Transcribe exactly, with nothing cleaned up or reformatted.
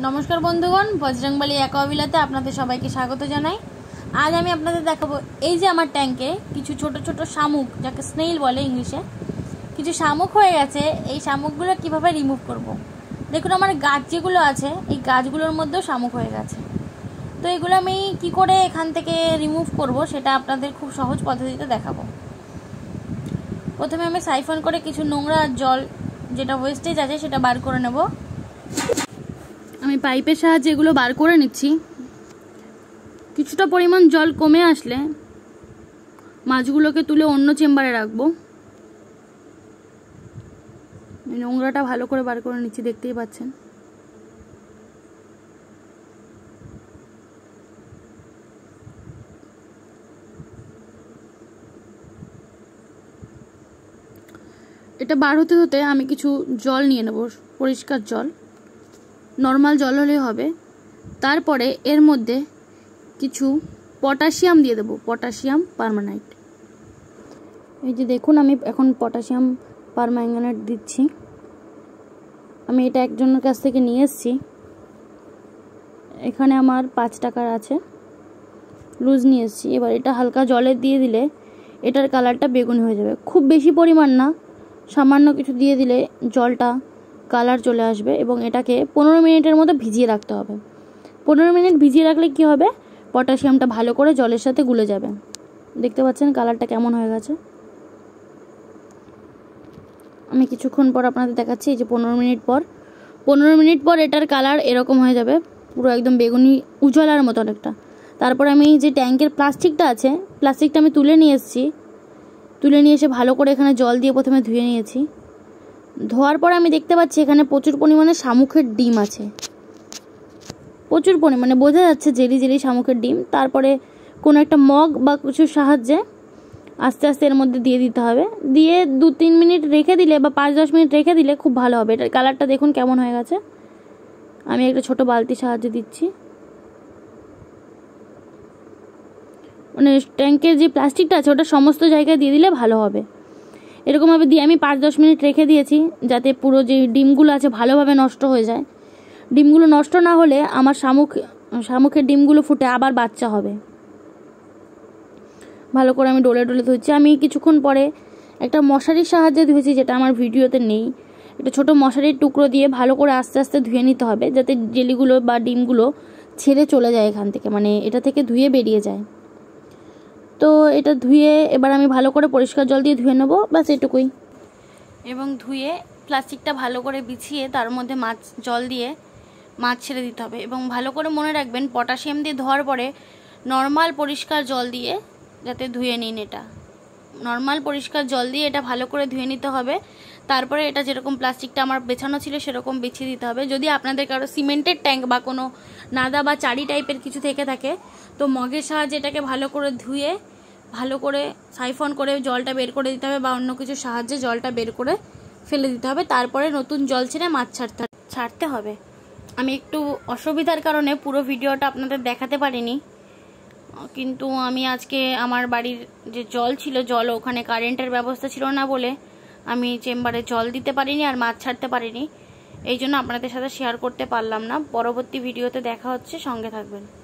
नमस्कार बंधुगण बजरंगबली एक्वाविलाते आपनादेर सबाइके स्वागत जानाई। आज आमी आपनादेर देखाबो এই যে আমার ট্যাঙ্কে কিছু ছোট ছোট শামুক যাকে স্নেইল বলে ইংলিশে কিছু শামুক হয়ে গেছে। এই শামুকগুলো কিভাবে রিমুভ করব। দেখুন আমার গাছ যেগুলো আছে এই গাছগুলোর মধ্যেও শামুক হয়ে গেছে। তো এগুলো আমি কি করে এখান থেকে রিমুভ করব সেটা আপনাদের খুব সহজ পদ্ধতিতে দেখাবো। প্রথমে আমি সাইফন করে কিছু নোংরা জল যেটা ওয়েস্টেজ আছে সেটা বার করে নেব। আমি পাইপের সাহায্যে এগুলো বার করে নিচ্ছি। কিছুটা পরিমাণ জল কমে আসলে মাছগুলোকে তুলে অন্য চেম্বারে রাখবো। নোংরাটা ভালো করে বার করে নিচ্ছি, দেখতেই পাচ্ছেন। এটা বার হতে হতে আমি কিছু জল নিয়ে নেব, পরিষ্কার জল, নর্মাল জল হলেই হবে। তারপরে এর মধ্যে কিছু পটাশিয়াম দিয়ে দেব, পটাশিয়াম পারম্যাঙ্গানেট। এই যে দেখুন আমি এখন পটাশিয়াম পারম্যাঙ্গানেট দিচ্ছি। আমি এটা একজনের কাছ থেকে নিয়ে এসেছি, এখানে আমার পাঁচ টাকার আছে, লুজ নিয়ে এসেছি। এবার এটা হালকা জলে দিয়ে দিলে এটার কালারটা বেগুনি হয়ে যাবে। খুব বেশি পরিমাণ না, সামান্য কিছু দিয়ে দিলে জলটা কালার চলে আসবে। এবং এটাকে পনেরো মিনিটের মতো ভিজিয়ে রাখতে হবে। পনেরো মিনিট ভিজিয়ে রাখলে কি হবে, পটাশিয়ামটা ভালো করে জলের সাথে গুলে যাবে। দেখতে পাচ্ছেন কালারটা কেমন হয়ে গেছে। আমি কিছুক্ষণ পর আপনাদের দেখাচ্ছি। এই যে পনেরো মিনিট পর পনেরো মিনিট পর এটার কালার এরকম হয়ে যাবে, পুরো একদম বেগুনি উজ্জ্বলার মতো অনেকটা। তারপর আমি যে ট্যাঙ্কের প্লাস্টিকটা আছে, প্লাস্টিকটা আমি তুলে নিয়ে এসেছি। তুলে নিয়ে এসে ভালো করে এখানে জল দিয়ে প্রথমে ধুয়ে নিয়েছি। ধোয়ার পর আমি দেখতে পাচ্ছি এখানে প্রচুর পরিমাণে শামুকের ডিম আছে, প্রচুর পরিমাণে, বোঝা যাচ্ছে জেলি জেলি শামুকের ডিম। তারপরে কোনো একটা মগ বা কিছুর সাহায্যে আস্তে আস্তে এর মধ্যে দিয়ে দিতে হবে। দিয়ে দু তিন মিনিট রেখে দিলে বা পাঁচ দশ মিনিট রেখে দিলে খুব ভালো হবে। এটার কালারটা দেখুন কেমন হয়ে গেছে। আমি একটা ছোট বালতির সাহায্যে দিচ্ছি। মানে ট্যাঙ্কের যে প্লাস্টিকটা আছে ওটা সমস্ত জায়গায় দিয়ে দিলে ভালো হবে। এরকমভাবে দিয়ে আমি পাঁচ দশ মিনিট রেখে দিয়েছি যাতে পুরো যে ডিমগুলো আছে ভালোভাবে নষ্ট হয়ে যায়। ডিমগুলো নষ্ট না হলে আমার শামুক শামুকের ডিমগুলো ফুটে আবার বাচ্চা হবে। ভালো করে আমি ডলে ডলে ধুচ্ছি। আমি কিছুক্ষণ পরে একটা মশারির সাহায্যে ধুয়েছি, যেটা আমার ভিডিওতে নেই। একটা ছোট মশারির টুকরো দিয়ে ভালো করে আস্তে আস্তে ধুয়ে নিতে হবে, যাতে জেলিগুলো বা ডিমগুলো ছেড়ে চলে যায় এখান থেকে, মানে এটা থেকে ধুয়ে বেরিয়ে যায়। তো এটা ধুয়ে এবার আমি ভালো করে পরিষ্কার জল দিয়ে ধুয়ে নেবো, ব্যাস এটুকুই। এবং ধুয়ে প্লাস্টিকটা ভালো করে বিছিয়ে তার মধ্যে মাছ জল দিয়ে মাছ ছেড়ে দিতে হবে। এবং ভালো করে মনে রাখবেন পটাশিয়াম দিয়ে ধোয়ার পরে নর্মাল পরিষ্কার জল দিয়ে যাতে ধুয়ে নিন। এটা নর্মাল পরিষ্কার জল দিয়ে এটা ভালো করে ধুয়ে নিতে হবে। তারপরে এটা যেরকম প্লাস্টিকটা আমার বেছানো ছিল সেরকম বিছিয়ে দিতে হবে। যদি আপনাদের কারো সিমেন্টের ট্যাঙ্ক বা কোনো নাদা বা চারি টাইপের কিছু থেকে থাকে তো মগের সাহায্যে এটাকে ভালো করে ধুয়ে ভালো করে সাইফন করে জলটা বের করে দিতে হবে, বা অন্য কিছুর সাহায্যে জলটা বের করে ফেলে দিতে হবে। তারপরে নতুন জল ছেড়ে মাছ ছাড়তে ছাড়তে হবে। আমি একটু অসুবিধার কারণে পুরো ভিডিওটা আপনাদের দেখাতে পারিনি, কিন্তু আমি আজকে আমার বাড়ির যে জল ছিল, জল ওখানে কারেন্টের ব্যবস্থা ছিল না বলে আমি চেম্বারে জল দিতে পারিনি আর মাছ ছাড়তে পারিনি। এই জন্য আপনাদের সাথে শেয়ার করতে পারলাম না। পরবর্তী ভিডিওতে দেখা হচ্ছে, সঙ্গে থাকবেন।